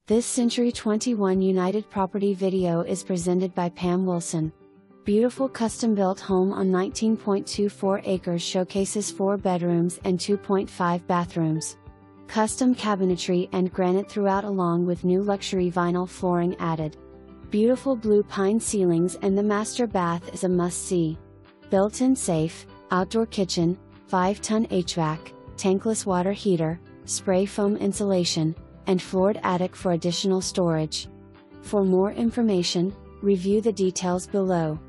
This Century 21 United Property video is presented by Pam Wilson. Beautiful custom-built home on 19.24 acres showcases 4 bedrooms and 2.5 bathrooms. Custom cabinetry and granite throughout along with new luxury vinyl flooring added. Beautiful blue pine ceilings and the master bath is a must-see. Built-in safe, outdoor kitchen, 5-ton HVAC, tankless water heater, spray foam insulation, and floored attic for additional storage. For more information, review the details below.